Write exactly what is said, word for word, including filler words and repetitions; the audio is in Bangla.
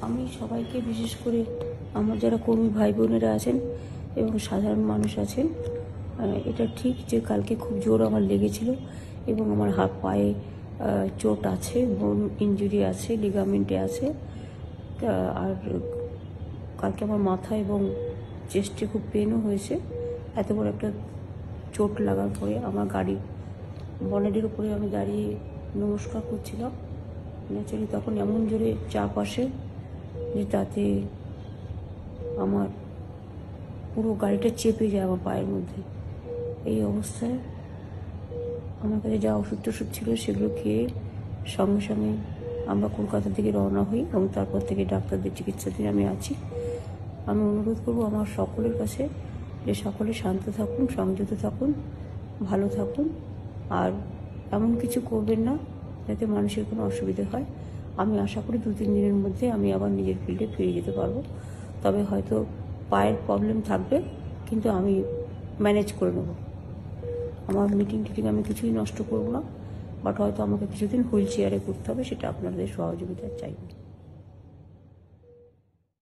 আমি সবাইকে, বিশেষ করে আমার যারা কর্মী ভাই বোনেরা আছেন এবং সাধারণ মানুষ আছেন, এটা ঠিক যে কালকে খুব জোর আমার লেগেছিল এবং আমার হাত পায়ে চোট আছে, বোন ইনজুরি আছে, লিগামেন্টে আছে। আর কালকে আমার মাথা এবং চেস্টে খুব পেনও হয়েছে। এত বড় একটা চোট লাগার পরে আমার গাড়ি বনেটের উপরে আমি দাঁড়িয়ে নমস্কার করছিলাম। ন্যাচারালি তখন এমন জোরে চাপ আসে যে তাতে আমার পুরো গাড়িটা চেপে যায় আমার পায়ের মধ্যে। এই অবস্থায় আমার কাছে যা ওষুধ টষুধ ছিল সেগুলো খেয়ে সঙ্গে সঙ্গে আমরা কলকাতা থেকে রওনা হই এবং তারপর থেকে ডাক্তারদের চিকিৎসাধীন আমি আছি। আমি অনুরোধ করব আমার সকলের কাছে যে সকলে শান্ত থাকুন, সংযত থাকুন, ভালো থাকুন, আর এমন কিছু করবেন না যাতে মানুষের কোনো অসুবিধা হয়। আমি আশা করি দু তিন দিনের মধ্যে আমি আবার নিজের ফিল্ডে ফিরে যেতে পারবো। তবে হয়তো পায়ের প্রবলেম থাকবে, কিন্তু আমি ম্যানেজ করে নেব। আমার মিটিং টিটিং আমি কিছুই নষ্ট করব না, বাট হয়তো আমাকে কিছুদিন হুইল চেয়ারে করতে হবে, সেটা আপনাদের সহযোগিতা চাইব।